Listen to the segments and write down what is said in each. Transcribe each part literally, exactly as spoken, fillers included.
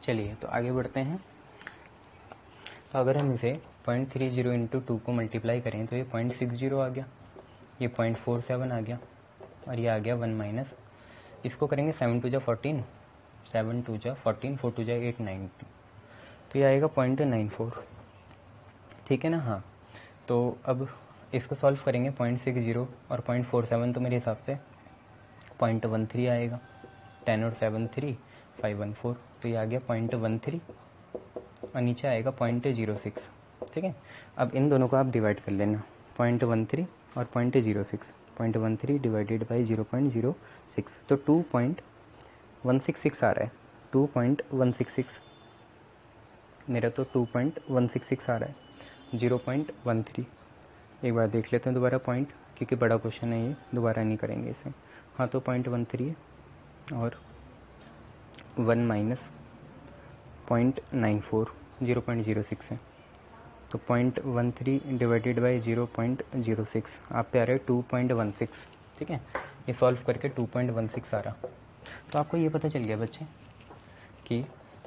चलिए तो आगे बढ़ते हैं। तो अगर हम इसे point three zero into two को मल्टीप्लाई करें तो ये पॉइंट सिक्स जीरो आ गया, ये पॉइंट फोर सेवन आ गया और ये आ गया वन माइनस। इसको करेंगे सेवन टू जा फोर्टीन, सेवन टू जा फोर्टीन, फोर टू जा एट, नाइन, तो ये आएगा पॉइंट नाइन फोर। ठीक है ना। हाँ, तो अब इसको सॉल्व करेंगे। पॉइंट सिक्स जीरो और पॉइंट फोर सेवन तो मेरे हिसाब से पॉइंट वन थ्री आएगा। टेन और seven three, five one four, तो ये आ गया पॉइंट वन थ्री और नीचे आएगा पॉइंट जीरो सिक्स। ठीक है, अब इन दोनों को आप डिवाइड कर लेना, पॉइंट वन थ्री और point zero six. Point one three divided by zero point zero six, तो two point one six six आ रहा है। Two point one six six मेरा तो two point one six six आ रहा है, जीरो पॉइंट वन थ्री। एक बार देख लेते हैं दोबारा पॉइंट, क्योंकि बड़ा क्वेश्चन है ये, दोबारा नहीं करेंगे इसे। हाँ, तो पॉइंट वन थ्री है और one minus point nine four, zero point zero six है, तो point one three divided by zero point zero six आप पे आ रहा है टू पॉइंट वन सिक्स। ठीक है, ये सॉल्व करके टू पॉइंट वन सिक्स आ रहा। तो आपको ये पता चल गया बच्चे कि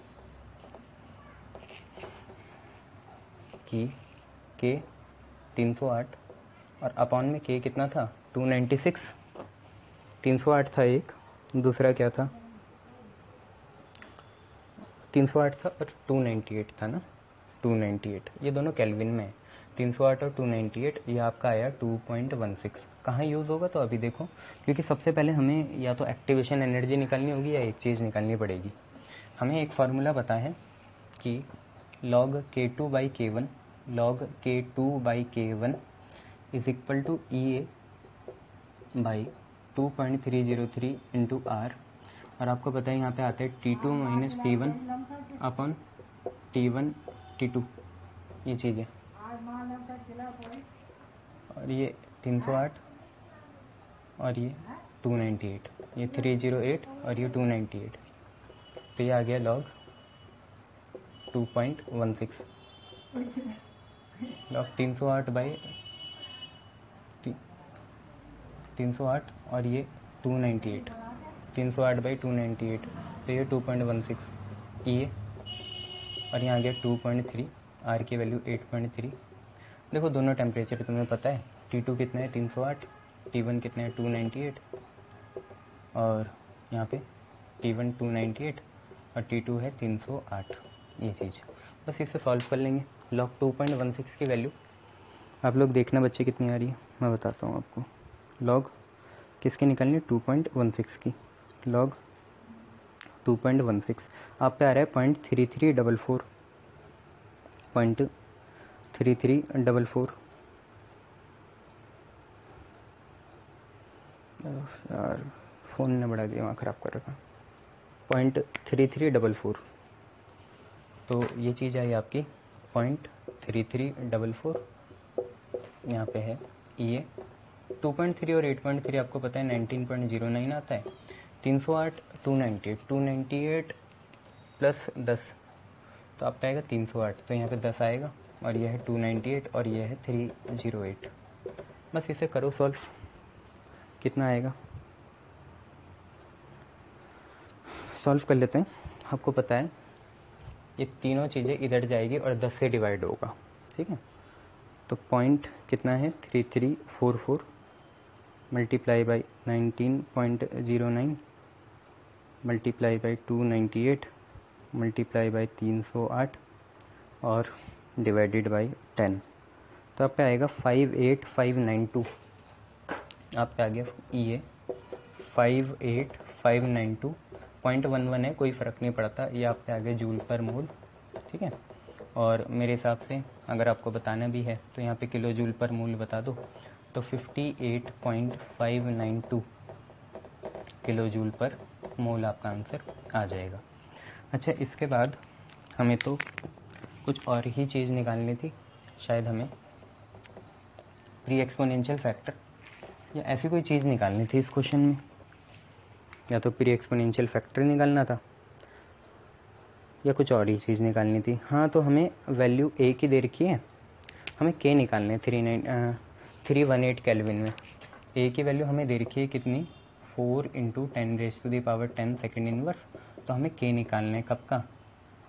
कि के तीन सौ आठ और अपॉन में के कितना था, टू नाइन्टी सिक्स। तीन सौ आठ था एक, दूसरा क्या था, तीन सौ आठ था और टू नाइन्टी एट था ना, टू नाइन्टी एट। ये दोनों केल्विन में है, तीन सौ आठ और टू नाइन्टी एट। ये आपका आया टू पॉइंट वन सिक्स। कहाँ यूज़ होगा तो अभी देखो, क्योंकि सबसे पहले हमें या तो एक्टिवेशन एनर्जी निकालनी होगी या एक चीज़ निकालनी पड़ेगी। हमें एक फार्मूला पता है कि लॉग के टू बाई के वन, लॉग के टू बाई के one is equal to E A by two point three zero three into R. और आपको पता है यहाँ पे आता है T two minus T one अपन टी वन टी टू, ये चीज़ है। और ये तीन सौ आठ और ये टू नाइन्टी एट, ये थ्री जीरो एट और ये टू नाइन्टी एट, तो ये आ गया log two point one six. Log तीन सौ आठ बाई तीन सौ आठ और ये टू नाइन्टी एट, तीन सौ आठ बाई टू नाइन्टी एट, तो ये two point one six E A और यहाँ आ गया टू पॉइंट थ्री, आर की वैल्यू एट पॉइंट थ्री। देखो दोनों टेम्परेचर तुम्हें पता है, टी टू कितना है तीन सौ आठ, टी वन कितना है टू नाइन्टी एट और यहाँ पे T one two ninety eight और टी टू है तीन सौ आठ। ये चीज़ बस इसे सॉल्व कर लेंगे। Log two point one six की वैल्यू आप लोग देखना बच्चे कितनी आ रही है, मैं बताता हूँ आपको। लॉग किसकी निकालनी है, टू पॉइंट वन सिक्स की। Log two point one six आप पे आ रहा है point three three double four, point three three double four. यार फ़ोन ने बड़ा दिमाग ख़राब कर रखा, point three three double four. तो ये चीज़ आई आपकी point three three double four, यहाँ पे है E A. Two point three और एट पॉइंट थ्री आपको पता है नाइनटीन पॉइंट ज़ीरो नाइन आता है। तीन सौ आठ, two ninety eight, two ninety eight plus दस, तो आपका आएगा तीन सौ आठ, तो यहाँ पे दस आएगा और यह है टू नाइन्टी एट और यह है थ्री ज़ीरो एट। बस इसे करो सॉल्व, कितना आएगा सॉल्व कर लेते हैं। आपको पता है ये तीनों चीज़ें इधर जाएगी और दस से डिवाइड होगा। ठीक है, तो पॉइंट कितना है three three four four multiply by nineteen point zero nine multiply by two ninety eight multiply by तीन सौ आठ और डिवाइडेड बाई टेन, तो आप पे आएगा five eight five nine two. आप पे आ गया E A five eight five nine two, point one one है, कोई फ़र्क नहीं पड़ता, ये आप पे आ गया जूल पर मोल। ठीक है, और मेरे हिसाब से अगर आपको बताना भी है तो यहाँ पे किलो जूल पर मोल बता दो, तो fifty eight point five nine two kilo joule per mole आपका आंसर आ जाएगा। अच्छा, इसके बाद हमें तो कुछ और ही चीज़ निकालनी थी, शायद हमें प्री एक्सपोनेंशियल फैक्टर या ऐसी कोई चीज़ निकालनी थी इस क्वेश्चन में, या तो प्री एक्सपोनेंशियल फैक्टर निकालना था या कुछ और ही चीज़ निकालनी थी। हाँ, तो हमें वैल्यू ए की दे रखी है, हमें के निकालने हैं three nine three one eight kelvin में। ए की वैल्यू हमें दे रखी है कितनी, four into ten raise to the power ten second inverse, तो हमें के निकालना है कब का,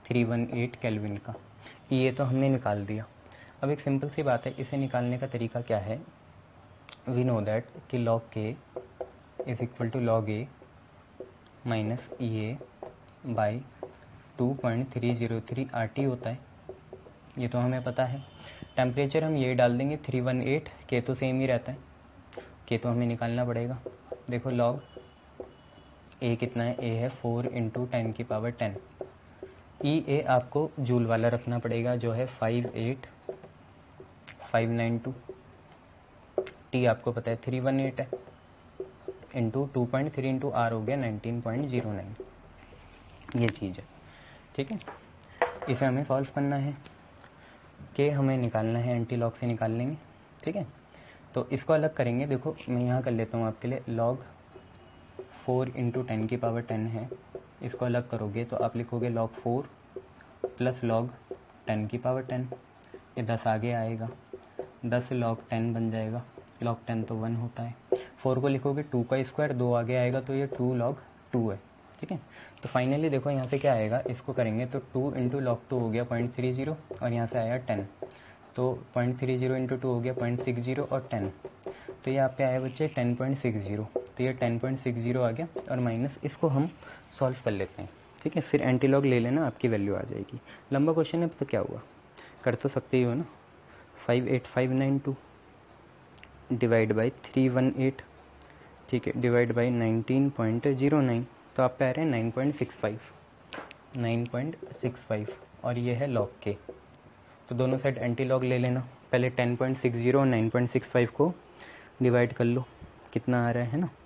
थ्री वन एट केल्विन का। ये तो हमने निकाल दिया। अब एक सिंपल सी बात है, इसे निकालने का तरीका क्या है, वी नो दैट कि लॉग के is equal to log A minus E A by two point three zero three R T होता है, ये तो हमें पता है। टेम्परेचर हम ये डाल देंगे थ्री वन एट, के तो सेम ही रहता है, के तो हमें निकालना पड़ेगा। देखो लॉग ए कितना है, ए है फोर इंटू टेन की पावर टेन। ई ए आपको जूल वाला रखना पड़ेगा जो है five eight five nine two. T आपको पता है थ्री वन एट है, into two point three into R हो गया नाइनटीन पॉइंट जीरो नाइन। ये चीज़ है, ठीक है। इसे हमें सॉल्व करना है, के हमें निकालना है, एंटी लॉग से निकाल लेंगे, ठीक है। तो इसको अलग करेंगे। देखो मैं यहाँ कर लेता हूँ आपके लिए, लॉग फोर इंटू टेन की पावर टेन है, इसको अलग करोगे तो आप लिखोगे log four plus log ten की पावर टेन, ये दस आगे आएगा, दस लॉग टेन बन जाएगा, लॉग टेन तो वन होता है। फोर को लिखोगे टू का स्क्वायर, दो आगे आएगा तो ये टू लॉग टू है, ठीक है। तो फाइनली देखो यहाँ से क्या आएगा, इसको करेंगे तो टू इंटू लॉग टू हो गया पॉइंट थ्री जीरो, और यहाँ से आया टेन, तो point three zero into two हो गया पॉइंट सिक्स जीरो और टेन, तो ये यहाँ पे आया बच्चे टेन पॉइंट सिक्स जीरो, तो ये टेन पॉइंट सिक्स जीरो आ गया। और माइनस इसको हम सॉल्व कर लेते हैं, ठीक है। फिर एंटी लॉग ले लेना, आपकी वैल्यू आ जाएगी। लंबा क्वेश्चन है तो क्या हुआ, कर तो सकते ही हो ना। Five eight five nine two divide by three one eight, ठीक है, divide by nineteen point zero nine, तो आप पे आ रहे हैं nine point six five, nine point six five, और ये है लॉग के। तो दोनों साइड एंटी लॉग ले लेना। पहले टेन पॉइंट सिक्स जीरो और नाइन पॉइंट सिक्स फाइव को डिवाइड कर लो, कितना आ रहा है ना,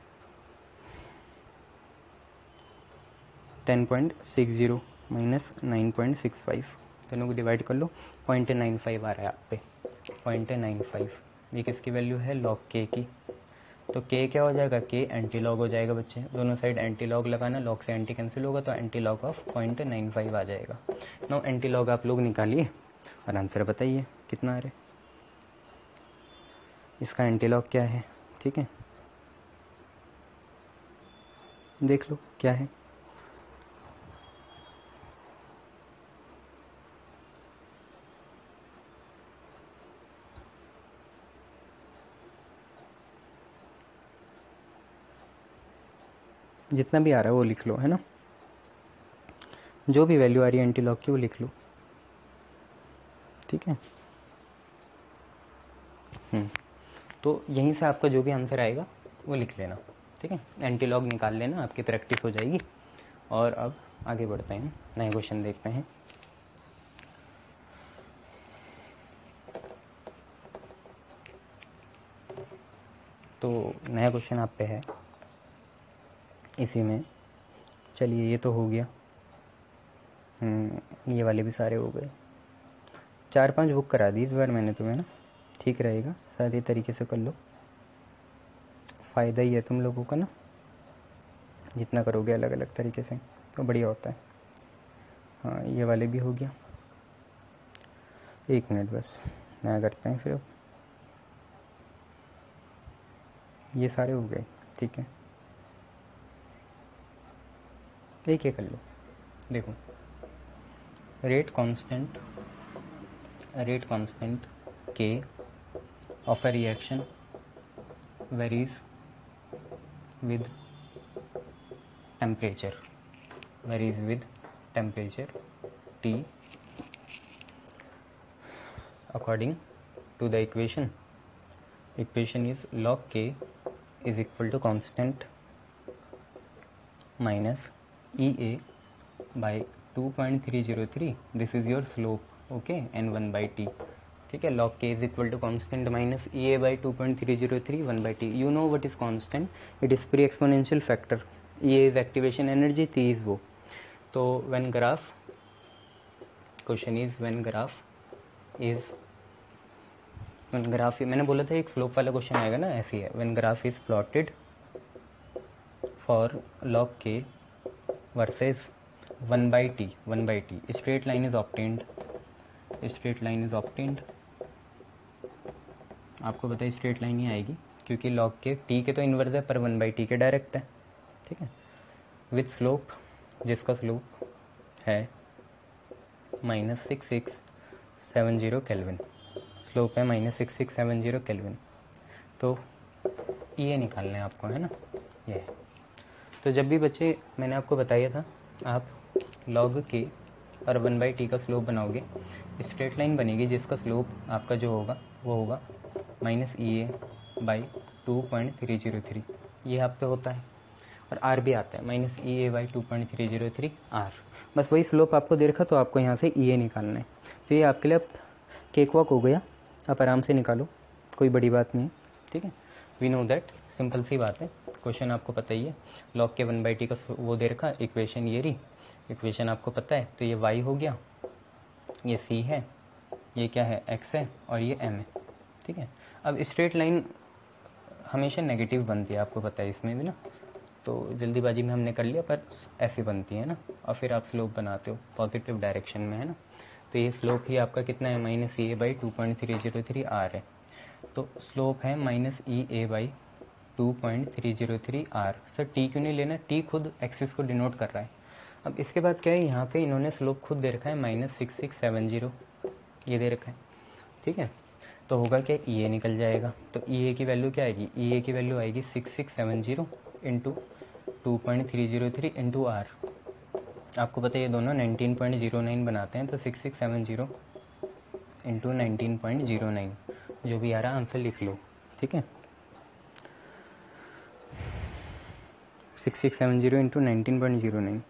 ten point six zero minus nine point six five, दोनों को डिवाइड कर लो, पॉइंट नाइन फाइव आ रहा है आप पे, पॉइंट नाइन फाइव। ये किसकी वैल्यू है, लॉग के की। तो के क्या हो जाएगा, के एंटी लॉग हो जाएगा बच्चे, दोनों साइड एंटी लॉग लगाना, लॉग से एंटी कैंसिल होगा तो anti log of point nine five आ जाएगा। नो एंटी लॉग आप लोग निकालिए और आंसर बताइए कितना आ रहा है, इसका एंटी लॉग क्या है, ठीक है, देख लो क्या है। जितना भी आ रहा है वो लिख लो, है ना, जो भी वैल्यू आ रही है एंटी लॉग की वो लिख लो, ठीक है। हम्म तो यहीं से आपका जो भी आंसर आएगा वो लिख लेना, ठीक है। एंटी लॉग निकाल लेना, आपकी प्रैक्टिस हो जाएगी। और अब आगे बढ़ते हैं, नए क्वेश्चन देखते हैं। तो नया क्वेश्चन आप पे है इसी में, चलिए ये तो हो गया, ये वाले भी सारे हो गए। चार पांच बुक करा दी इस बार मैंने तुम्हें ना, ठीक रहेगा, सारे तरीके से कर लो, फ़ायदा ही है तुम लोगों का ना, जितना करोगे अलग अलग तरीके से तो बढ़िया होता है। हाँ ये वाले भी हो गया, एक मिनट बस नया करते हैं फिर। अब ये सारे हो गए, ठीक है, एक एक कर लो। देखो rate constant, rate constant K of a reaction varies with temperature, varies with temperature T according to the equation. Equation is log K is equal to constant minus E A by two point three zero three, this is your slope, okay, and one by T, ठीक है। log K is equal to constant minus E A by two point three zero three, one by T. You know what is constant? It is pre-exponential factor. E A is activation energy, T is वो। तो when graph, question is when graph is, when graph, मैंने बोला था एक slope वाला question आएगा ना, ऐसे ही है। when graph is plotted for log K versus one by T, one by T, straight line is obtained, straight line is obtained। आपको पता है स्ट्रेट लाइन ही आएगी क्योंकि log के T के तो इन्वर्स है पर वन by T के डायरेक्ट है, ठीक है। विथ स्लोप, जिसका स्लोप है minus six six seven zero kelvin, slope है minus six six seven zero kelvin. तो ये निकालना है आपको, है ना, ये है। तो जब भी बच्चे, मैंने आपको बताया था, आप लॉग के और वन बाई टी का स्लोप बनाओगे, स्ट्रेट लाइन बनेगी जिसका स्लोप आपका जो होगा वो होगा minus E A by two point three zero three, ये आप पे होता है। और आर भी आता है minus E A by two point three zero three R. बस वही स्लोप आपको दे रखा, तो आपको यहाँ से ई ए निकालना है। तो ये आपके लिए अब केक वॉक हो गया, आप आराम से निकालो, कोई बड़ी बात नहीं है, ठीक है। वी नो दैट, सिंपल सी बात है, क्वेश्चन आपको पता ही है। लॉग के वन बाई टी का वो दे रखा, इक्वेशन ये रही, इक्वेशन आपको पता है। तो ये वाई हो गया, ये सी है, ये क्या है, एक्स है, और ये एम है, ठीक है। अब स्ट्रेट लाइन हमेशा नेगेटिव बनती है, आपको पता है इसमें भी ना, तो जल्दीबाजी में हमने कर लिया, पर ऐसी बनती है ना। और फिर आप स्लोप बनाते हो पॉजिटिव डायरेक्शन में, है ना। तो ये स्लोप ही आपका कितना है, minus E A by two point three zero three R है। तो स्लोप है minus E A by two point three zero three R. Sir T क्यों नहीं लेना, टी खुद एक्सिस को डिनोट कर रहा है। अब इसके बाद क्या है, यहाँ पे इन्होंने स्लोप खुद दे रखा है minus six six seven zero, ये दे रखा है, ठीक है। तो होगा क्या, ई ए निकल जाएगा। तो ई ए की वैल्यू क्या आएगी, ई ए की वैल्यू आएगी six six seven zero into two point three zero three into R. आपको पता है ये दोनों नाइनटीन पॉइंट जीरो नाइन बनाते हैं, तो six six seven zero into nineteen point zero nine, जो भी आ रहा आंसर लिख लो, ठीक है। Six six seven zero into nineteen point zero nine,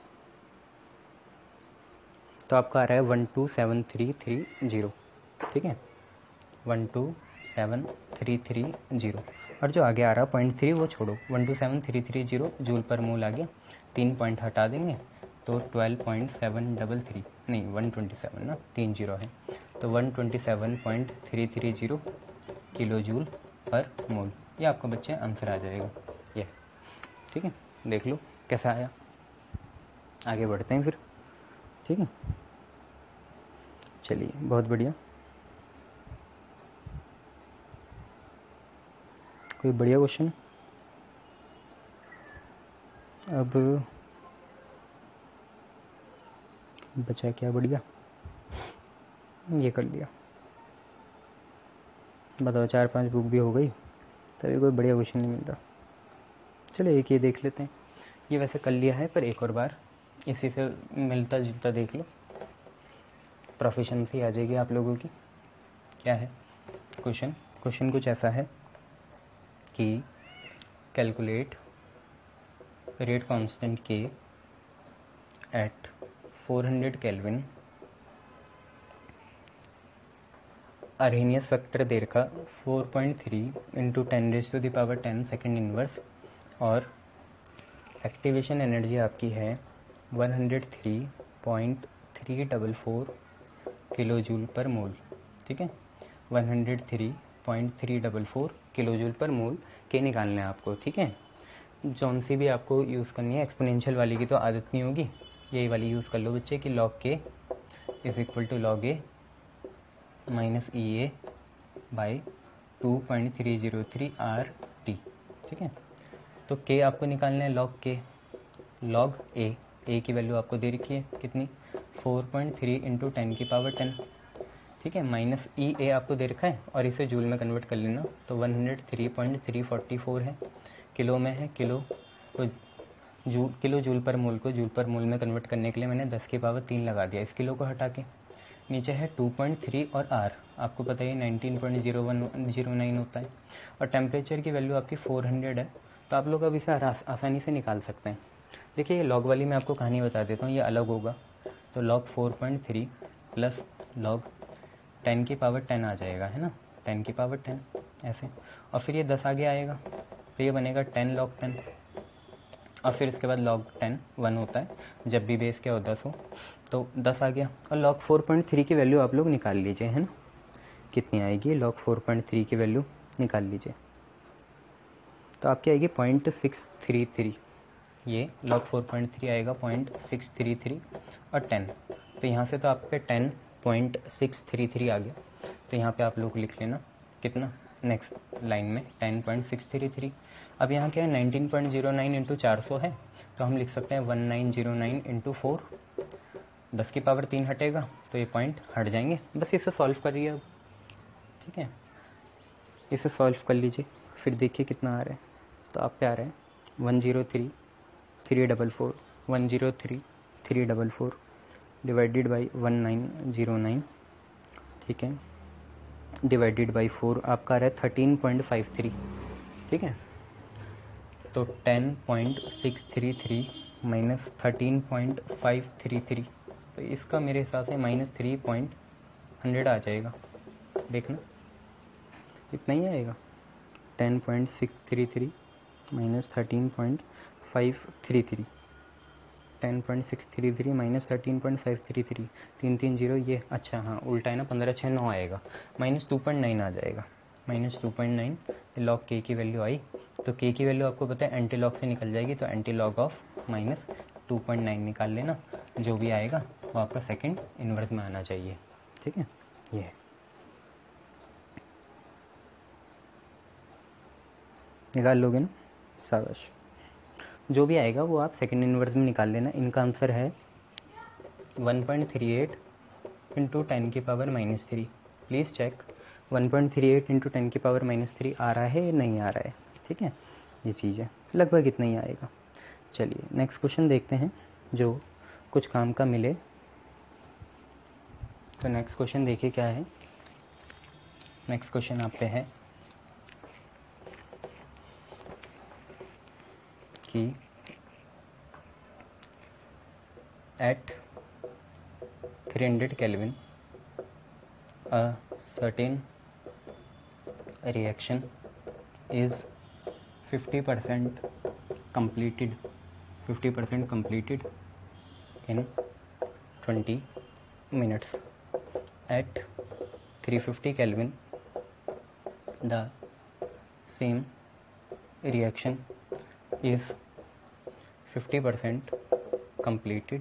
तो आपका आ रहा है one two seven three three zero, ठीक है, one two seven three three zero. और जो आगे आ रहा पॉइंट थ्री वो छोड़ो, one two seven three three zero joule per mole आ गया, तीन पॉइंट हटा देंगे तो twelve point seven double three, नहीं वन ट्वेंटी सेवन ना, तीन जीरो है, तो one twenty seven point three three zero kilo joule per mole. ये आपका बच्चे आंसर आ जाएगा ये, ठीक है। देख लो कैसा आया, आगे बढ़ते हैं फिर, ठीक है। चलिए बहुत बढ़िया, कोई बढ़िया क्वेश्चन। अब बचा क्या, बढ़िया ये कर लिया। बताओ, चार पांच बुक भी हो गई, तभी कोई बढ़िया क्वेश्चन नहीं मिल रहा। चलो एक ये देख लेते हैं, ये वैसे कर लिया है, पर एक और बार इसी से मिलता जुलता देख लो, प्रोफिशिएंसी आ जाएगी आप लोगों की। क्या है क्वेश्चन, क्वेश्चन कुछ ऐसा है कि calculate rate constant k at four hundred kelvin, Arrhenius factor दे रखा four point three into ten raise to the power ten second inverse, और एक्टिवेशन एनर्जी आपकी है one hundred three point three double four kilo joule per mole, ठीक है। One hundred three point three double four kilo joule per mole के निकालने हैं आपको, ठीक है। जौन सी भी आपको यूज़ करनी है, एक्सपोनेंशियल वाली की तो आदत नहीं होगी, यही वाली यूज़ कर लो बच्चे कि लॉग के is equal to log A minus E A by two point three zero three R T, ठीक है। तो के आपको निकालना है लॉग के, लॉग ए, ए की वैल्यू आपको दे रखी है कितनी, four point three into ten की पावर टेन, ठीक है, माइनस ई ए आपको दे रखा है, और इसे जूल में कन्वर्ट कर लेना, तो one hundred three point three forty four है, किलो में है, किलो को जूल, किलो जूल पर मोल को जूल पर मोल में कन्वर्ट करने के लिए मैंने दस की पावर तीन लगा दिया इस किलो को हटा के। नीचे है टू पॉइंट थ्री और आर आपको पता है nineteen point zero one zero nine होता है, और टेम्परेचर की वैल्यू आपकी फोर हंड्रेड है, तो आप लोग अब इसे आसानी से निकाल सकते हैं। देखिए ये लॉग वाली मैं आपको कहानी बता देता हूँ, ये अलग होगा, तो log four point three plus log ten की पावर टेन आ जाएगा, है ना, टेन की पावर टेन ऐसे, और फिर ये दस आगे आएगा, तो ये बनेगा टेन लॉग टेन, और फिर इसके बाद लॉग टेन वन होता है जब भी बेस क्या हो दस हो, तो दस आ गया। और लॉग फोर पॉइंट थ्री की वैल्यू आप लोग निकाल लीजिए, है ना, कितनी आएगी, लॉग फोर पॉइंट थ्री की वैल्यू निकाल लीजिए, तो आपकी आएगी पॉइंट सिक्स थ्री थ्री, ये लॉग फोर पॉइंट थ्री आएगा पॉइंट सिक्स थ्री थ्री और टेन, तो यहाँ से तो आप पे ten point six three three आ गया, तो यहाँ पे आप लोग लिख लेना कितना, नेक्स्ट लाइन में ten point six three three. अब यहाँ क्या है, nineteen point zero nine into चार सौ है, तो हम लिख सकते हैं one nine zero nine into four दस की पावर तीन हटेगा तो ये पॉइंट हट जाएंगे। बस इसे सॉल्व करिए अब, ठीक है, इसे सॉल्व कर लीजिए, फिर देखिए कितना आ रहा है। तो आप पे आ रहा है one zero three three double four one zero three three double four divided by one nine zero nine, ठीक है, डिवाइडेड बाई फोर आपका आ रहा है थर्टीन पॉइंट फाइव थ्री, ठीक है। तो ten point six three three minus thirteen point five three three, तो इसका मेरे हिसाब से माइनस थ्री पॉइंट हंड्रेड आ जाएगा। देखना इतना ही आएगा, ten point six three three minus thirteen point five three three, ten point six three three minus thirteen point five three three, तीन तीन जीरो ये, अच्छा हाँ उल्टा है ना, पंद्रह छः नौ आएगा, माइनस टू पॉइंट नाइन आ जाएगा, minus two point nine. Log k की वैल्यू आई, तो के की वैल्यू आपको पता है एंटी लॉग से निकल जाएगी, तो anti log of minus two point nine निकाल लेना, जो भी आएगा वो आपका सेकंड इन्वर्स में आना चाहिए, ठीक है। ये है, निकाल लोगे ना, शाबाश। जो भी आएगा वो आप सेकंड इन्वर्स में निकाल लेना। इनका आंसर है one point three eight into ten की power minus three. Please check one point three eight into ten की पावर माइनस थ्री आ रहा है या नहीं आ रहा है, ठीक है, ये चीज़ है, लगभग इतना ही आएगा। चलिए नेक्स्ट क्वेश्चन देखते हैं जो कुछ काम का मिले। तो नेक्स्ट क्वेश्चन देखिए क्या है। नेक्स्ट क्वेश्चन आप पे है कि at three hundred Kelvin a certain reaction is fifty percent completed fifty percent completed in twenty minutes. At three hundred fifty Kelvin the same reaction is fifty percent completed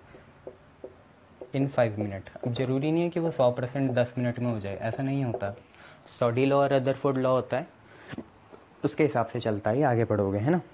in five minute. अब ज़रूरी नहीं है कि वो सौ percent दस minute में हो जाए, ऐसा नहीं होता। सॉडी लॉ और रदरफोर्ड लॉ होता है, उसके हिसाब से चलता है, आगे पढ़ोगे है ना।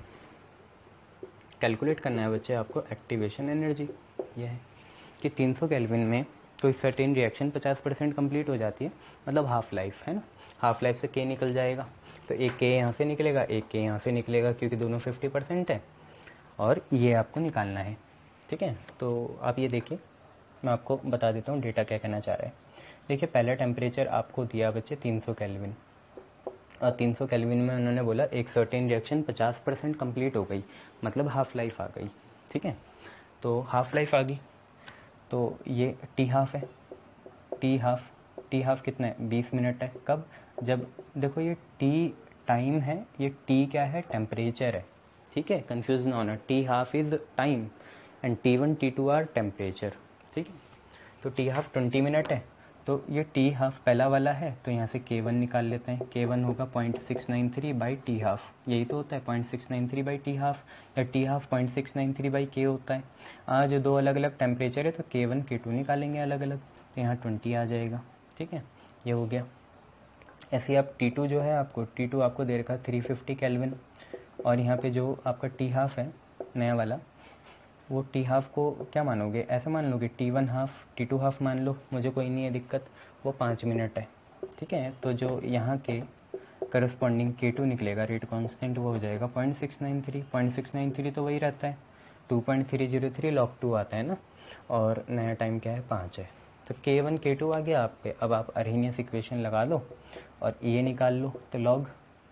कैलकुलेट करना है बच्चे आपको एक्टिवेशन एनर्जी। यह है कि तीन सौ केल्विन में कोई सर्टेन रिएक्शन पचास परसेंट कम्प्लीट हो जाती है, मतलब हाफ लाइफ है ना। हाफ लाइफ से के निकल जाएगा, तो एक के यहाँ से निकलेगा, एक के यहाँ से निकलेगा, क्योंकि दोनों फिफ्टी परसेंट है, और ये आपको निकालना है, ठीक है। तो आप ये देखिए, मैं आपको बता देता हूँ डेटा क्या कहना चाह रहा है। देखिए पहला टेम्परेचर आपको दिया बच्चे तीन सौ केल्विन, और तीन सौ केल्विन में उन्होंने बोला एक सर्टेन रिएक्शन पचास परसेंट कम्प्लीट हो गई, मतलब हाफ लाइफ आ गई, ठीक है। तो हाफ लाइफ आ गई, तो ये टी हाफ है, टी हाफ टी हाफ कितना है, बीस मिनट है। कब, जब देखो ये टी टाइम है, ये टी क्या है, टेम्परेचर है, ठीक है, कंफ्यूज ना होना। T half is time and T one T two are temperature, ठीक है। तो टी हाफ ट्वेंटी मिनट है, तो ये टी हाफ पहला वाला है, तो यहाँ से के वन निकाल लेते हैं। के वन होगा point six nine three by T half, यही तो होता है point six nine three by T half, या T half point six nine three by k होता है। आज दो अलग अलग टेम्परेचर है, तो के वन के टू निकालेंगे अलग अलग, तो यहाँ ट्वेंटी आ जाएगा, ठीक है, ये हो गया। ऐसे आप टी टू जो है, आपको टी टू आपको दे रखा थ्री फिफ्टी केल्विन, और यहाँ पे जो आपका टी हाफ है नया वाला, वो टी हाफ को क्या मानोगे, ऐसे मान लोगे T one half T two half मान लो, मुझे कोई नहीं है दिक्कत, वो पाँच मिनट है, ठीक है। तो जो यहाँ के करस्पॉन्डिंग के टू निकलेगा रेट कांस्टेंट, वो हो जाएगा point six nine three point six nine three तो वही रहता है, two point three zero three log two आता है ना, और नया टाइम क्या है, पाँच है। तो के वन के टू आ गया आप पे। अब आप अरेनियस इक्वेशन लगा दो और ये निकाल लो, तो लॉग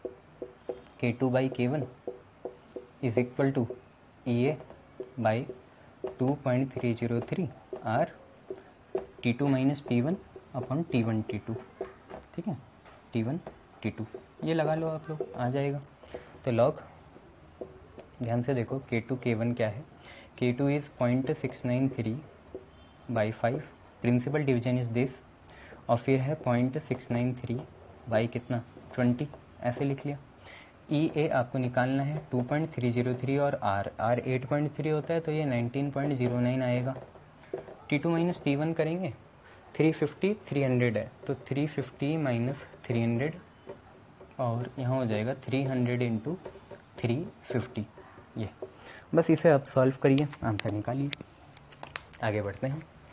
के टू बाई के one is equal to E A by two point three zero three R T two minus T one upon T one T two, ठीक है, टी वन टी टू ये लगा लो आप लोग, आ जाएगा। तो लॉग ध्यान से देखो, के टू के वन क्या है, k two is point six nine three by five, principal division is this, और फिर है point six nine three by कितना ट्वेंटी, ऐसे लिख लिया। ई ए आपको निकालना है two point three zero three, और R R eight point three होता है, तो ये नाइनटीन पॉइंट जीरो नाइन आएगा। T two minus T one करेंगे, थ्री फिफ्टी थ्री हंड्रेड है, तो three fifty minus three hundred, और यहाँ हो जाएगा three hundred into three fifty. ये बस इसे आप सॉल्व करिए, आंसर निकालिए, आगे बढ़ते हैं।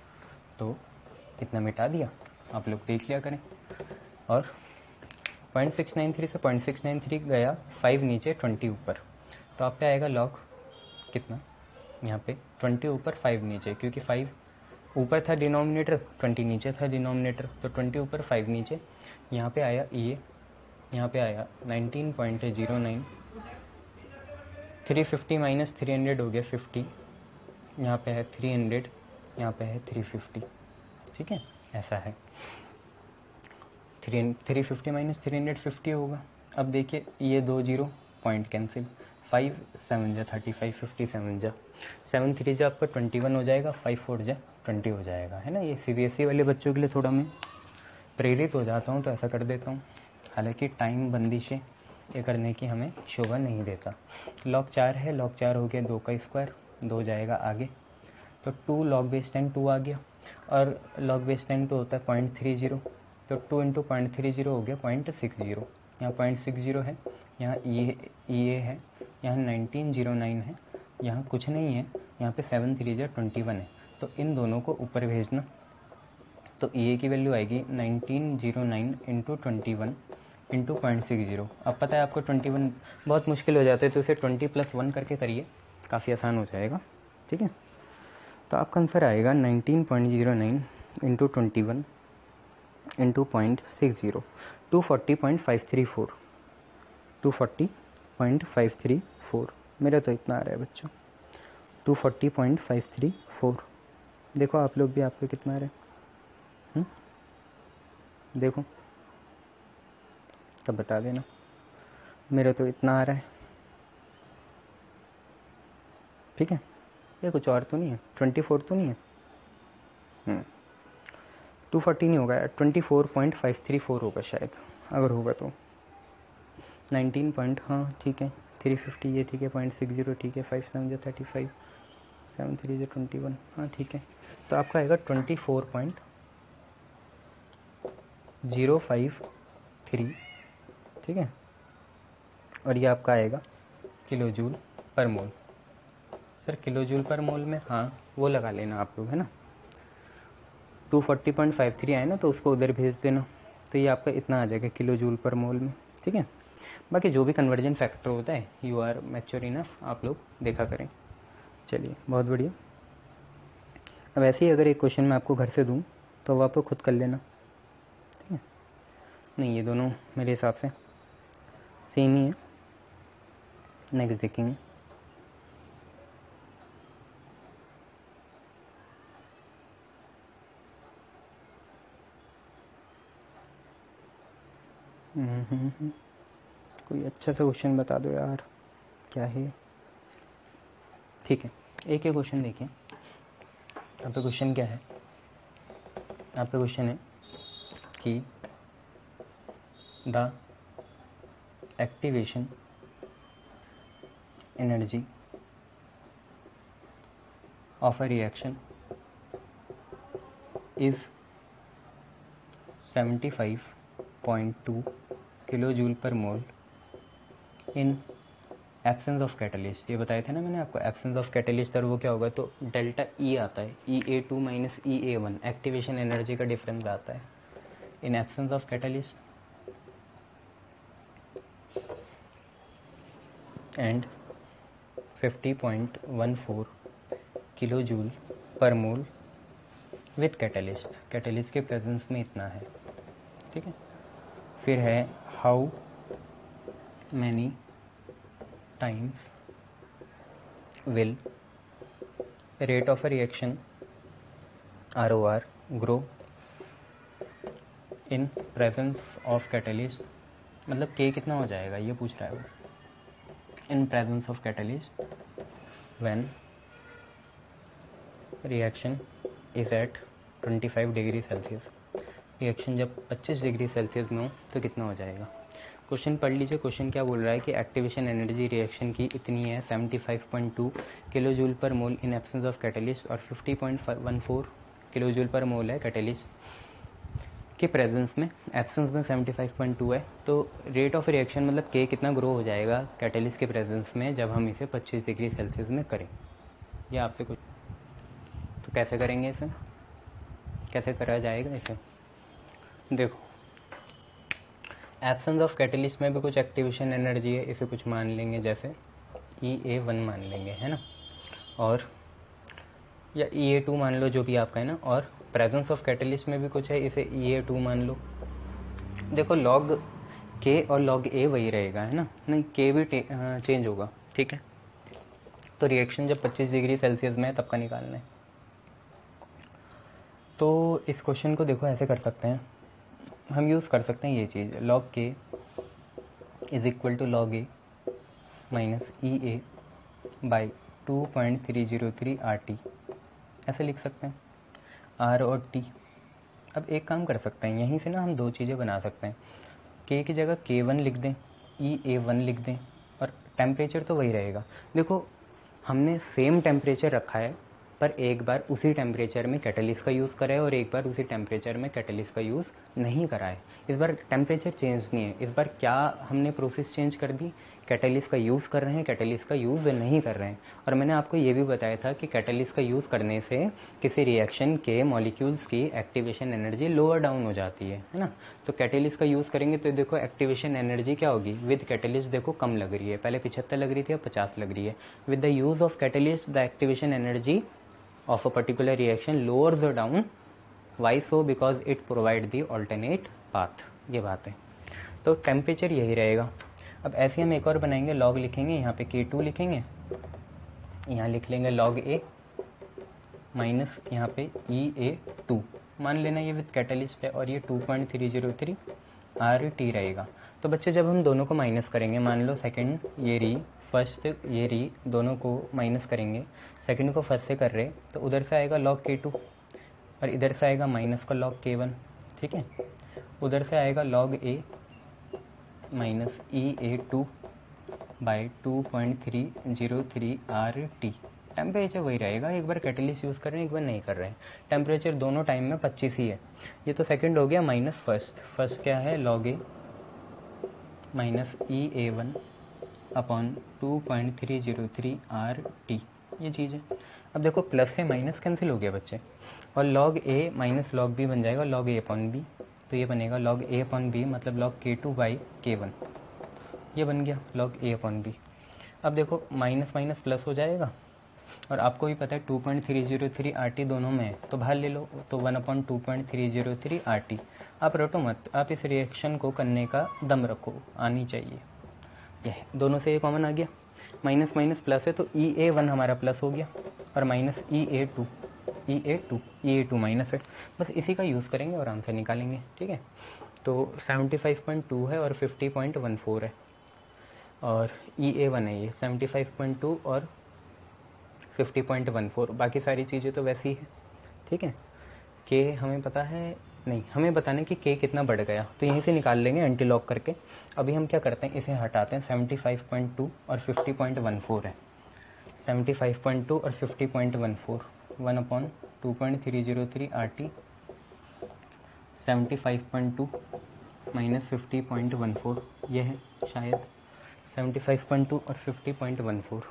तो कितना मिटा दिया आप लोग देख लिया करें। और पॉइंट सिक्स नाइन थ्री से पॉइंट सिक्स नाइन थ्री गया, फाइव नीचे ट्वेंटी ऊपर, तो आप पे आएगा लॉग कितना, यहाँ पे ट्वेंटी ऊपर फाइव नीचे, क्योंकि फाइव ऊपर था डिनोमिनेटर, ट्वेंटी नीचे था डिनोमिनेटर, तो ट्वेंटी ऊपर फाइव नीचे। यहाँ पे आया ये, यहाँ पे आया nineteen point zero nine, three fifty minus three hundred हो गया फिफ्टी, यहाँ पे है थ्री हंड्रेड, यहाँ पे है थ्री फिफ्टी। ठीक है, ऐसा है। Three three fifty minus three hundred fifty होगा। अब देखिए ये दो zero point cancel, five seven जा थर्टी फाइव, फिफ्टी सेवन जा, सेवन थ्री जा आपका ट्वेंटी वन हो जाएगा, फाइव फोर जा ट्वेंटी हो जाएगा, है ना। ये सी बी एस ई वाले बच्चों के लिए थोड़ा मैं प्रेरित हो जाता हूँ तो ऐसा कर देता हूँ, हालांकि टाइम बंदिशें ये करने की हमें शोभा नहीं देता। लॉग चार है, लॉग चार हो गया दो का स्क्वायर, दो जाएगा आगे, तो two log base ten two आ गया, और लॉग बेस टेन टू होता है पॉइंट थ्री जीरो, तो two into point three zero हो गया पॉइंट सिक्स जीरो। यहाँ पॉइंट सिक्स जीरो है, यहाँ ये ये है, यहाँ नाइनटीन जीरो नाइन है, यहाँ कुछ नहीं है, यहाँ पे सेवन थ्री जा ट्वेंटी वन है, तो इन दोनों को ऊपर भेजना, तो ये की वैल्यू आएगी nineteen zero nine into twenty one into point six zero. अब पता है आपको ट्वेंटी वन बहुत मुश्किल हो जाता है, तो इसे ट्वेंटी प्लस वन करके करिए, काफ़ी आसान हो जाएगा। ठीक है, तो आपका आंसर आएगा nineteen point zero nine into twenty one into point six zero, two forty point five three four, two forty point five three four. मेरा तो इतना आ रहा है बच्चों, two forty point five three four. देखो आप लोग भी, आपको कितना आ रहा है, हुँ? देखो तब बता देना। मेरा तो इतना आ रहा है। ठीक है, ये कुछ और तो नहीं है, ट्वेंटी फोर तो नहीं है, टू फोर्टी नहीं होगा, twenty four point five three four होगा शायद, अगर होगा तो नाइनटीन पॉइंट, हाँ ठीक है, थ्री फिफ्टी ये ठीक है, पॉइंट सिक्स जीरो ठीक है, फाइव सेवन जो थर्टी फाइव, सेवन थ्री जो ट्वेंटी वन, हाँ ठीक है। तो आपका आएगा twenty four point zero five three. ठीक है, और ये आपका आएगा किलो जूल पर मोल। सर किलो जूल पर मोल में, हाँ वो लगा लेना आप लोग, है ना। Two forty point five three आए ना, तो उसको उधर भेज देना, तो ये आपका इतना आ जाएगा किलो जूल पर मोल में। ठीक है, बाकी जो भी कन्वर्जन फैक्टर होता है, यू आर मैच्योर इनफ, आप लोग देखा करें। चलिए बहुत बढ़िया। अब ऐसे ही अगर एक क्वेश्चन मैं आपको घर से दूँ तो वो आपको खुद कर लेना। ठीक है, नहीं ये दोनों मेरे हिसाब से सेम ही है। नेक्स्ट देखेंगे, कोई अच्छा सा क्वेश्चन बता दो यार, क्या है। ठीक है, एक ही क्वेश्चन देखिए। यहाँ पे क्वेश्चन क्या है, यहाँ पे क्वेश्चन है कि the activation energy of a reaction is seventy five point two kilo joule per mole in absence of catalyst. ये बताए थे ना मैंने आपको, एब्सेंस ऑफ कैटलिस्ट, और वो क्या होगा, तो डेल्टा ई आता है, E A two minus E A one, activation energy का डिफरेंस आता है in absence of catalyst, and fifty point one four kilo joule per mole with catalyst. Catalyst के प्रेजेंस में इतना है। ठीक है, फिर है how many times will rate of a reaction R O R grow in presence of catalyst, मतलब के कितना हो जाएगा ये पूछ रहा है वो, in presence of catalyst when reaction is at twenty five degree Celsius. Reaction जब पच्चीस डिग्री सेल्सियस में हो तो कितना हो जाएगा। क्वेश्चन पढ़ लीजिए, क्वेश्चन क्या बोल रहा है कि एक्टिवेशन एनर्जी रिएक्शन की इतनी है seventy five point two kilo joule per mole in absence of catalyst, और fifty point one four kilo joule per mole है कैटलिस्ट के प्रेजेंस में, एब्सेंस में सेवेंटी फाइव पॉइंट टू है, तो रेट ऑफ रिएक्शन मतलब के कितना ग्रो हो जाएगा कैटलिस्ट के प्रेजेंस में जब हम इसे पच्चीस डिग्री सेल्सियस में करें। ये आपसे कुछ, तो कैसे करेंगे इसे, कैसे करा जाएगा इसे, देखो एब्सेंस ऑफ कैटलिस्ट में भी कुछ एक्टिवेशन एनर्जी है, इसे कुछ मान लेंगे जैसे ई ए वन मान लेंगे, है ना, और या ई ए टू मान लो, जो भी आपका है ना, और प्रेजेंस ऑफ कैटलिस्ट में भी कुछ है, इसे ई ए टू मान लो। देखो लॉग के और लॉग ए वही रहेगा, है ना, नहीं के भी चेंज होगा, ठीक है। तो रिएक्शन जब पच्चीस डिग्री सेल्सियस में है तब का निकालना है। तो इस क्वेश्चन को देखो ऐसे कर सकते हैं, हम यूज़ कर सकते हैं ये चीज़, लॉग के is equal to log A minus E A by two point three zero three R T, ऐसे लिख सकते हैं, आर और टी। अब एक काम कर सकते हैं, यहीं से ना हम दो चीज़ें बना सकते हैं, के की जगह के वन लिख दें, ई ए वन लिख दें, और टेम्परेचर तो वही रहेगा। देखो हमने सेम टेम्परेचर रखा है, पर एक बार उसी टेम्परेचर में कैटलिस्ट का यूज़ करा है और एक बार उसी टेम्परेचर में कैटलिस्ट का यूज़ नहीं करा है। इस बार टेम्परेचर चेंज नहीं है, इस बार क्या हमने प्रोसेस चेंज कर दी, कैटलिस्ट का यूज़ कर रहे हैं, कैटलिस्ट का यूज़ नहीं कर रहे हैं। और मैंने आपको ये भी बताया था कि कैटलिस्ट का यूज़ करने से किसी रिएक्शन के मॉलिक्यूल्स की एक्टिवेशन एनर्जी लोअर डाउन हो जाती है, है ना। तो कैटलिस्ट का यूज़ करेंगे तो देखो एक्टिवेशन एनर्जी क्या होगी, विद कैटलिस्ट देखो कम लग रही है, पहले पचहत्तर लग रही थी अब पचास लग रही है। With the use of catalyst the activation energy of a particular reaction lowers or down, why so, because it provide the alternate path, ये बात है। तो टेम्परेचर यही रहेगा। अब ऐसे हम एक और बनाएंगे, लॉग लिखेंगे, यहाँ पे के टू लिखेंगे, यहाँ लिख लेंगे लॉग ए माइनस यहाँ पे ई ए टू, मान लेना ये विद कैटलिस्ट है, और ये two point three zero three R T रहेगा। तो बच्चे जब हम दोनों को माइनस करेंगे, मान लो सेकंड ये री, फर्स्ट ये री, दोनों को माइनस करेंगे, सेकंड को फर्स्ट से कर रहे, तो उधर से आएगा लॉग के टू और इधर से आएगा माइनस का लॉग के वन, ठीक है। उधर से आएगा log A minus E A two by two point three zero three R T. Temperature वही रहेगा, एक बार कैटलिस्ट यूज़ कर रहे हैं, एक बार नहीं कर रहे हैं। टेम्परेचर दोनों टाइम में पच्चीस ही है। ये तो सेकंड हो गया माइनस फर्स्ट, फर्स्ट क्या है log A minus E A one upon two point three zero three R T, ये चीज़ है। अब देखो प्लस से माइनस कैंसिल हो गया बच्चे, और log A minus log B बन जाएगा लॉग ए अपॉन बी, तो ये बनेगा लॉग ए अपॉन बी मतलब लॉग के टू बाई के वन, ये बन गया लॉग ए अपॉन बी। अब देखो माइनस माइनस प्लस हो जाएगा, और आपको भी पता है two point three zero three R T दोनों में है, तो बाहर ले लो, तो one upon two point three zero three R T. आप रटो मत, आप इस रिएक्शन को करने का दम रखो, आनी चाहिए। यह दोनों से ये कॉमन आ गया, माइनस माइनस प्लस है, तो ई ए वन हमारा प्लस हो गया, और minus E A two, E A two E A two minus है। बस इसी का यूज़ करेंगे और आंसर निकालेंगे, ठीक है। तो सेवेंटी फाइव पॉइंट टू है और फिफ्टी पॉइंट वन फोर है, और ई ए वन है ये सेवेंटी फाइव पॉइंट टू और फिफ्टी पॉइंट वन फोर, बाकी सारी चीज़ें तो वैसी ही है, ठीक है। के हमें पता है नहीं, हमें बताने कि के कितना बढ़ गया, तो यहीं से निकाल लेंगे एंटी लॉग करके। अभी हम क्या करते हैं, इसे हटाते हैं, सेवेंटी फाइव पॉइंट टू और फिफ्टी पॉइंट वन फोर है, सेवेंटी फाइव पॉइंट टू और fifty point one four, one upon two point three zero three R T, seventy five point two minus fifty point one four, ये है शायद seventy five point two और fifty point one four,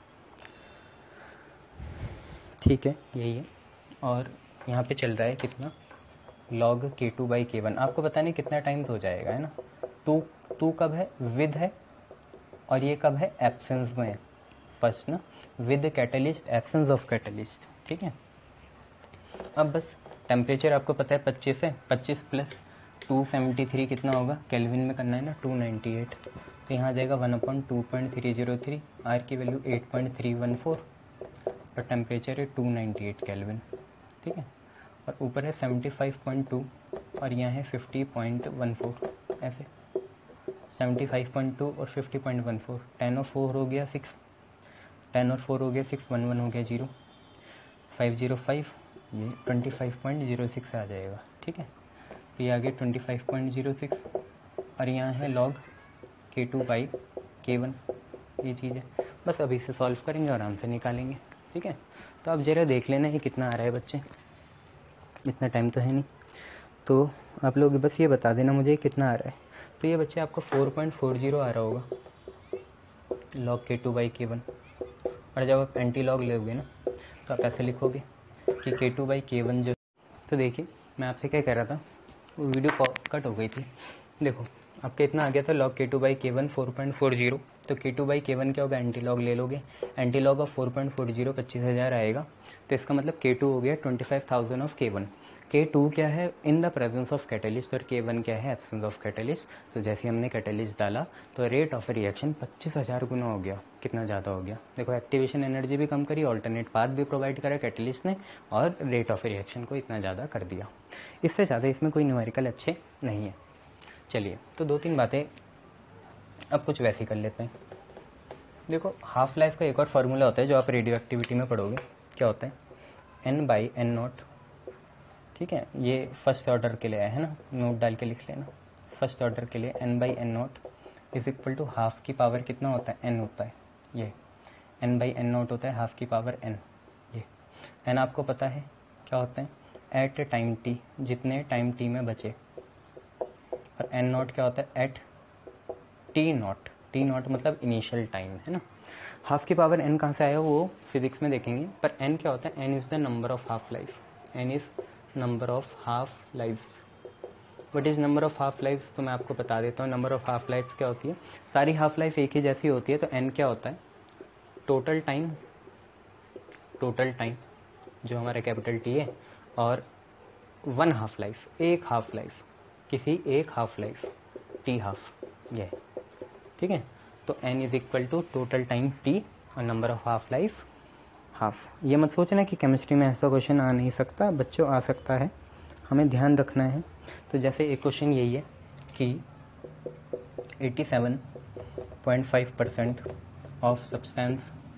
ठीक है यही है। और यहाँ पे चल रहा है कितना, लॉग के टू बाई के वन, आपको पता नहीं कितना टाइम्स हो जाएगा, है ना। टू टू कब है, विद है, और ये कब है, एब्सेंस में है। फर्स्ट ना with catalyst, absence of catalyst, ठीक है। अब बस टेम्परेचर आपको पता है पच्चीस है, पच्चीस प्लस टू सेवेंटी थ्री कितना होगा, केल्विन में करना है ना, टू नाइन्टी एट, तो यहाँ आ जाएगा one upon two point three zero three, R की value eight point three one four, और टेम्परेचर है टू नाइन्टी एट केल्विन, ठीक है। और ऊपर है सेवेंटी फाइव पॉइंट टू और यहाँ है फिफ्टी पॉइंट वन फोर, ऐसे सेवेंटी फाइव पॉइंट टू और fifty point one four, ten और फोर हो गया सिक्स, टेन और फोर हो गया सिक्स, वन वन हो गया जीरो, फाइव जीरो फाइव, ये twenty five point zero six आ जाएगा, ठीक है। तो ये आ गया twenty five point zero six, और यहाँ है लॉग के टू बाई के वन, ये चीज़ है। बस अभी इसे सॉल्व करेंगे और आंसर निकालेंगे, ठीक है। तो अब ज़रा देख लेना है कितना आ रहा है बच्चे, इतना टाइम तो है नहीं, तो आप लोग बस ये बता देना मुझे कितना आ रहा है। तो ये बच्चे आपको फोर पॉइंट फोर जीरो आ रहा होगा लॉग के टू बाई के वन, और जब आप एंटी लॉग लोगे ना तो आप ऐसे लिखोगे कि के टू बाई के वन जो तो देखिए मैं आपसे क्या कह रहा था, वो वीडियो कट हो गई थी। देखो आपका इतना आ गया था लॉग के टू बाई के one four point four zero, तो के टू बाई के वन क्या होगा, एंटी लॉग ले लोगे, anti log of four point four zero पच्चीस हज़ार आएगा। तो इसका मतलब के टू हो गया twenty five thousand of K one. K two क्या है, in the presence of catalyst, और के वन क्या है, एब्सेंस ऑफ कैटलिस्ट। तो जैसे हमने कैटलिस्ट डाला तो रेट ऑफ रिएक्शन पच्चीस हज़ार गुना हो गया, कितना ज़्यादा हो गया। देखो एक्टिवेशन एनर्जी भी कम करी, ऑल्टरनेट पाथ भी प्रोवाइड करा कैटलिस्ट ने, और रेट ऑफ रिएक्शन को इतना ज़्यादा कर दिया। इससे ज़्यादा इसमें कोई न्यूमेरिकल अच्छे नहीं है। चलिए तो दो तीन बातें अब कुछ वैसी कर लेते हैं। देखो हाफ लाइफ का एक और फार्मूला होता है जो आप रेडियो एक्टिविटी में पढ़ोगे, क्या होता है, एन बाई एन नॉट। ठीक है, ये फर्स्ट ऑर्डर के लिए है ना, नोट डाल के लिख लेना। फर्स्ट ऑर्डर के लिए N by N naught is equal to half की पावर कितना होता है, एन होता है। ये एन बाई एन नॉट होता है हाफ की पावर एन। ये एन आपको पता है क्या होता है, एट टाइम टी, जितने टाइम टी में बचे। और एन नॉट क्या होता है, at T naught. T naught मतलब इनिशियल टाइम है ना। हाफ की पावर एन कहाँ से आया वो फिजिक्स में देखेंगे, पर एन क्या होता है, N is the number of half life. N is number of half lives. What is number of half lives, तो मैं आपको बता देता हूँ। नंबर ऑफ हाफ लाइफ्स क्या होती है, सारी हाफ लाइफ एक ही जैसी होती है। तो एन क्या होता है, टोटल टाइम, टोटल टाइम जो हमारा कैपिटल टी है, और वन हाफ लाइफ, एक हाफ लाइफ, किसी एक हाफ लाइफ, टी हाफ, ये ठीक है। तो n is equal to total time t और number of half life half. ये मत सोचना कि केमिस्ट्री में ऐसा क्वेश्चन आ नहीं सकता, बच्चों आ सकता है, हमें ध्यान रखना है। तो जैसे एक क्वेश्चन यही है कि eighty seven point five percent of substance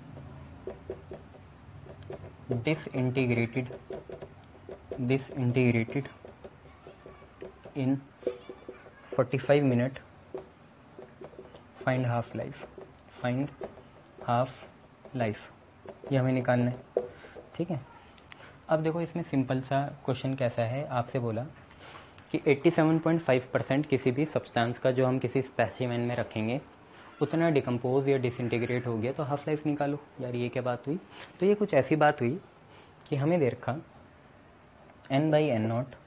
disintegrated disintegrated in forty five minute, find half life, find half life, ये हमें निकालना है। ठीक है, अब देखो इसमें सिंपल सा क्वेश्चन कैसा है, आपसे बोला कि सत्तासी पॉइंट फाइव परसेंट किसी भी सब्सटेंस का जो हम किसी स्पेसिमेन में रखेंगे उतना डिकम्पोज या डिसइंटीग्रेट हो गया तो हाफ लाइफ निकालो। यार ये क्या बात हुई, तो ये कुछ ऐसी बात हुई कि हमें दे रखा N by N naught,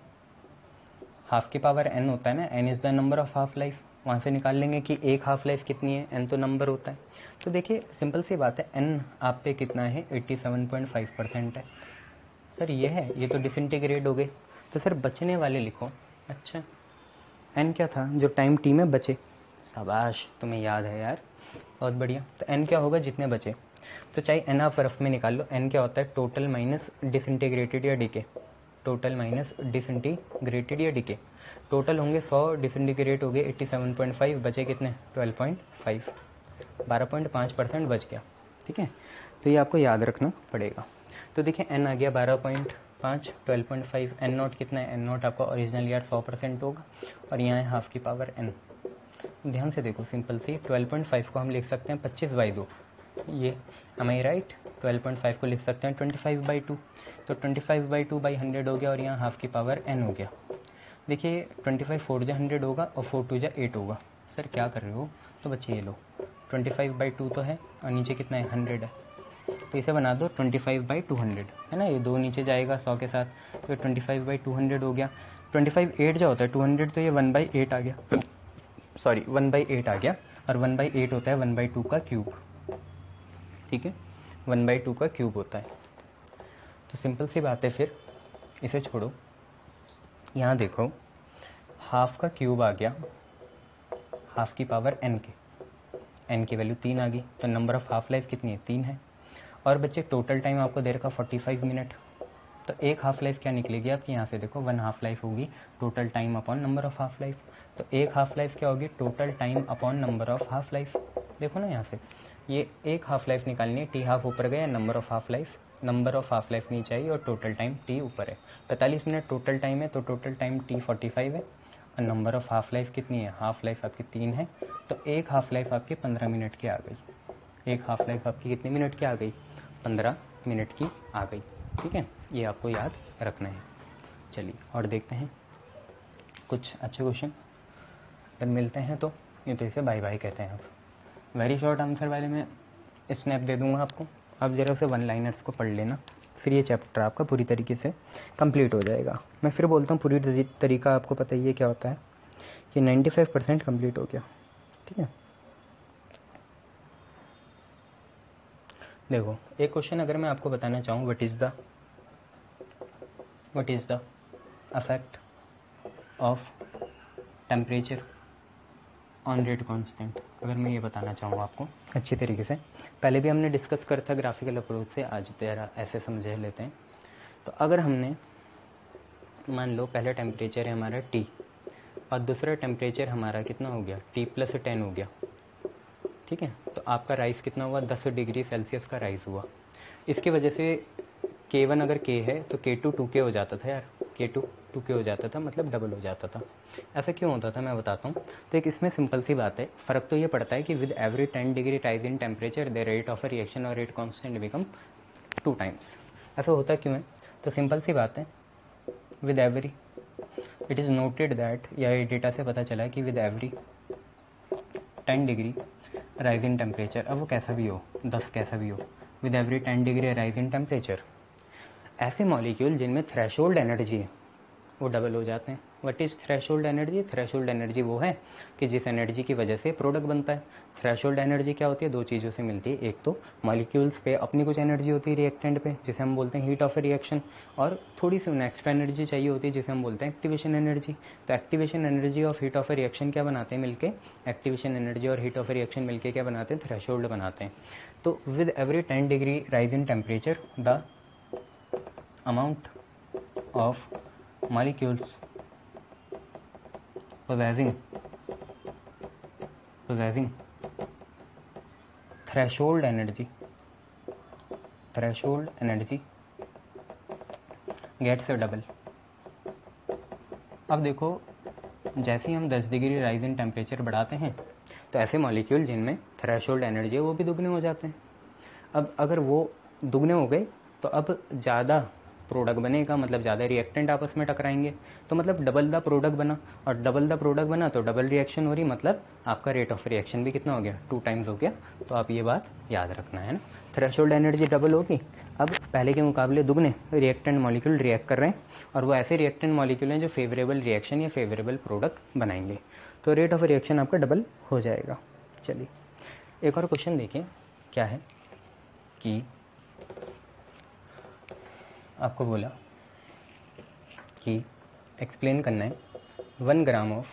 half की पावर एन होता है ना, N is the number of half life, वहाँ से निकाल लेंगे कि एक हाफ लाइफ कितनी है, एन तो नंबर होता है। तो देखिए सिंपल सी बात है, एन आप पे कितना है, सत्तासी पॉइंट फाइव परसेंट है। सर ये है, ये तो डिसइंटीग्रेट हो गए, तो सर बचने वाले लिखो। अच्छा एन क्या था, जो टाइम टी में बचे, शाबाश तुम्हें याद है यार, बहुत बढ़िया। तो एन क्या होगा, जितने बचे। तो चाहे एन आप रफ में निकाल लो, एन क्या होता है, टोटल माइनस डिसइंटीग्रेटेड या डीके, टोटल माइनस डिसइंटीग्रेटेड या डीके। टोटल होंगे सौ, डिसइंटीग्रेट हो गए सत्तासी पॉइंट फाइव, बचे कितने, ट्वेल्व पॉइंट फाइव, बारह पॉइंट फाइव परसेंट बच गया। ठीक है, तो ये आपको याद रखना पड़ेगा। तो देखिए एन आ गया बारह point five, twelve point five, N naught कितना है, एन नोट आपका ओरिजिनल यार सौ परसेंट होगा, और यहाँ है हाफ की पावर एन। ध्यान से देखो सिंपल सी, ट्वेल्व पॉइंट फाइव को हम लिख सकते हैं पच्चीस बाई दो, ये हमें राइट, ट्वेल्व पॉइंट फाइव को लिख सकते हैं ट्वेंटी फाइव बाई टू, तो twenty five by two by hundred हो गया, और यहाँ हाफ की पावर एन हो गया। देखिए ट्वेंटी फाइव फोर जा हंड्रेड होगा, और फोर टू जा एट होगा। सर क्या कर रहे हो, तो बच्चे ये लो, ट्वेंटी फाइव बाई टू तो है, और नीचे कितना है, हंड्रेड है, तो इसे बना दो twenty five by two hundred, है ना, ये दो नीचे जाएगा सौ के साथ, तो twenty five by two hundred हो गया। ट्वेंटी फाइव एट जो होता है टू हंड्रेड, तो ये वन बाई एट आ गया, सॉरी वन बाई एट आ गया, और वन बाई एट होता है वन बाई टू का क्यूब। ठीक है, वन बाई टू का क्यूब होता है। तो सिंपल सी बात है, फिर इसे छोड़ो, यहाँ देखो हाफ का क्यूब आ गया, हाफ की पावर एन के, एन की वैल्यू तीन आ गई, तो नंबर ऑफ हाफ लाइफ कितनी है, तीन है। और बच्चे टोटल टाइम आपको दे रखा फोर्टी फाइव मिनट, तो एक हाफ लाइफ क्या निकलेगी आपकी, यहाँ से देखो वन हाफ लाइफ होगी total time upon number of half life, तो एक हाफ लाइफ क्या होगी, total time upon number of half life. देखो ना यहाँ से, ये एक हाफ लाइफ निकालनी है, टी हाफ ऊपर गया, number of half life, number of half life नीचे आई, और टोटल टाइम टी ऊपर है। पैंतालीस मिनट टोटल टाइम है, तो total time T forty five है, और नंबर ऑफ हाफ लाइफ कितनी है, हाफ लाइफ आपकी तीन है, तो एक हाफ लाइफ आपकी पंद्रह मिनट की आ गई। एक हाफ लाइफ आपकी कितने मिनट की आ गई, पंद्रह मिनट की आ गई। ठीक है, ये आपको याद रखना है। चलिए और देखते हैं कुछ अच्छे क्वेश्चन, फिर मिलते हैं। तो ये तो इसे बाय बाय कहते हैं। आप वेरी शॉर्ट आंसर वाले में स्नैप दे दूंगा आपको, आप जरा उसे वन लाइनर्स को पढ़ लेना, फिर ये चैप्टर आपका पूरी तरीके से कंप्लीट हो जाएगा। मैं फिर बोलता हूँ पूरी तरी, तरीका आपको पता ही है क्या होता है कि नाइन्टी फाइव परसेंट कम्प्लीट हो गया। ठीक है, देखो एक क्वेश्चन अगर मैं आपको बताना चाहूँ, what is the what is the affect of temperature on rate constant, अगर मैं ये बताना चाहूँ आपको अच्छी तरीके से, पहले भी हमने डिस्कस करा था ग्राफिकल अप्रोच से, आज तेरा ऐसे समझ लेते हैं। तो अगर हमने मान लो पहला टेम्परेचर है हमारा टी और दूसरा टेम्परेचर हमारा कितना हो गया, टी प्लस टेन हो गया। ठीक है, तो आपका राइस कितना हुआ, दस डिग्री सेल्सियस का राइस हुआ। इसकी वजह से के वन अगर के है तो के टू टू के हो जाता था यार, के टू टू के हो जाता था, मतलब डबल हो जाता था। ऐसा क्यों होता था मैं बताता हूँ। तो एक इसमें सिंपल सी बात है, फ़र्क तो ये पड़ता है कि with every ten degree rise in temperature the rate of a reaction और rate constant become two times. ऐसा होता क्यों है, तो सिंपल सी बात है, with every it is noted that, या ये डेटा से पता चला कि with every ten degree rise in temperature, अब वो कैसा भी हो, दस कैसा भी हो, with every ten degree rise in temperature ऐसे मॉलिक्यूल जिनमें थ्रेशोल्ड एनर्जी है वो डबल हो जाते हैं। What is threshold energy? Threshold energy वो है कि जिस एनर्जी की वजह से प्रोडक्ट बनता है। थ्रेशोल्ड एनर्जी क्या होती है, दो चीज़ों से मिलती है, एक तो मॉलिक्यूल्स पे अपनी कुछ एनर्जी होती है रिएक्टेंट पे जिसे हम बोलते हैं हीट ऑफ ए रिएक्शन, और थोड़ी सी एक्स्ट्रा एनर्जी चाहिए होती है जिसे हम बोलते हैं एक्टिवेशन एनर्जी। तो एक्टिवेशन एनर्जी और हीट ऑफ ए रिएक्शन क्या बनाते हैं मिलके, एक्टिवेशन एनर्जी और हीट ऑफ ए रिएक्शन मिलके क्या बनाते हैं, थ्रेशोल्ड बनाते हैं। तो with every ten degree rise in temperature the amount of molecules possessing possessing threshold energy threshold energy gets a double। अब देखो जैसे ही हम दस डिग्री राइज इन टेम्परेचर बढ़ाते हैं तो ऐसे मॉलिक्यूल जिनमें थ्रेशोल्ड एनर्जी है वो भी दुगने हो जाते हैं। अब अगर वो दुगने हो गए तो अब ज़्यादा प्रोडक्ट बनेगा, मतलब ज़्यादा रिएक्टेंट आपस में टकराएंगे, तो मतलब डबल द प्रोडक्ट बना, और डबल द प्रोडक्ट बना तो डबल रिएक्शन हो रही, मतलब आपका रेट ऑफ रिएक्शन भी कितना हो गया, टू टाइम्स हो गया। तो आप ये बात याद रखना है ना, थ्रेशोल्ड एनर्जी डबल होगी, अब पहले के मुकाबले दुगने रिएक्टेंट मॉलिक्यूल रिएक्ट कर रहे हैं, और वो ऐसे रिएक्टेंट मॉलिक्यूल हैं जो फेवरेबल रिएक्शन या फेवरेबल प्रोडक्ट बनाएंगे, तो रेट ऑफ रिएक्शन आपका डबल हो जाएगा। चलिए एक और क्वेश्चन देखें, क्या है कि आपको बोला कि एक्सप्लेन करना है one gram of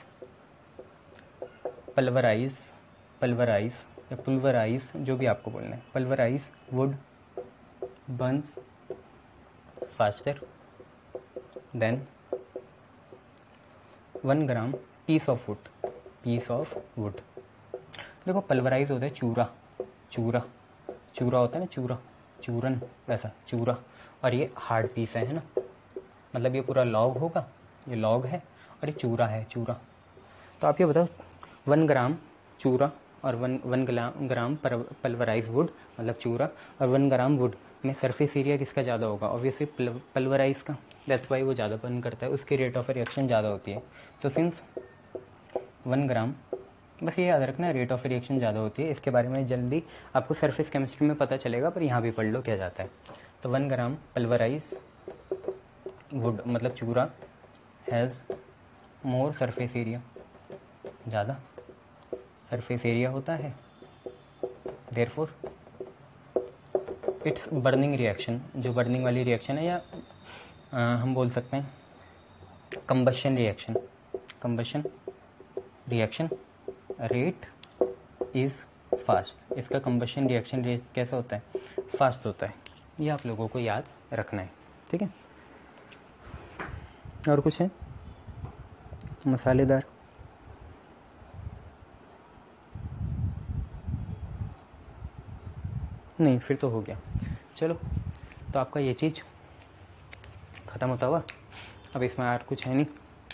pulverise pulverise या पुल्वराइज, जो भी आपको बोलना है, pulverise wood burns faster than one gram piece of wood piece of wood. देखो पल्वराइज होता है चूरा चूरा चूरा होता है ना, चूरा चूरन वैसा चूरा, और ये हार्ड पीस है, है ना, मतलब ये पूरा लॉग होगा, ये लॉग है और ये चूरा है चूरा। तो आप ये बताओ वन ग्राम चूरा और one one gram pulverise wood मतलब चूरा और वन ग्राम वुड में सरफेस एरिया किसका ज़्यादा होगा, ऑब्वियसली पल्वराइज का, दैट्स वाई वो ज़्यादा बर्न करता है, उसकी रेट ऑफ रिएक्शन ज़्यादा होती है। तो सिंस वन ग्राम, बस ये याद रखना है रेट ऑफ रिएक्शन ज़्यादा होती है, इसके बारे में जल्दी आपको सरफेस केमिस्ट्री में पता चलेगा, पर यहाँ भी पढ़ लो क्या जाता है। तो वन ग्राम पल्वराइज वुड मतलब चूरा हैज़ मोर सरफेस एरिया, ज़्यादा सरफेस एरिया होता है, देयरफॉर इट्स बर्निंग रिएक्शन, जो बर्निंग वाली रिएक्शन है, या आ, हम बोल सकते हैं combustion reaction combustion reaction rate is fast, इसका कंबशन रिएक्शन रेट कैसा होता है, फास्ट होता है। ये आप लोगों को याद रखना है, ठीक है। और कुछ है मसालेदार? नहीं, फिर तो हो गया। चलो, तो आपका ये चीज़ ख़त्म होता हुआ, अब इसमें और कुछ है नहीं।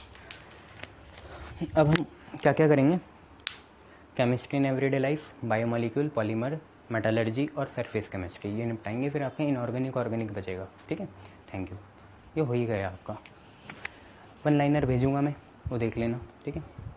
अब हम क्या क्या करेंगे, chemistry in everyday life, biomolecule, polymer, metallurgy और सरफेस केमिस्ट्री, ये निपटाएंगे, फिर आपका इनऑर्गेनिक ऑर्गेनिक बचेगा, ठीक है। थैंक यू, ये हो ही गया आपका। वन लाइनर भेजूँगा मैं, वो देख लेना, ठीक है।